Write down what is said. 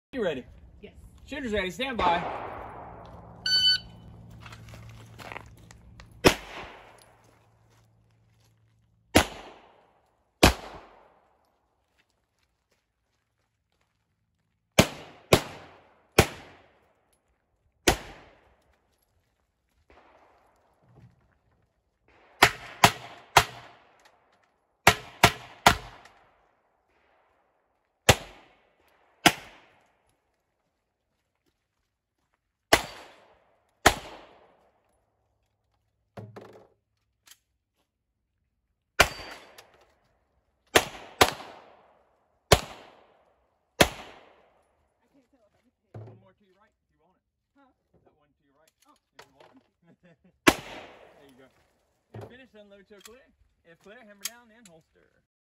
You ready? Yes. Shooter's ready. Stand by. One more to your right if you want it. Huh? That one to your right. Oh. If you want it. There you go. If finished, unload till clear. If clear, hammer down, then holster.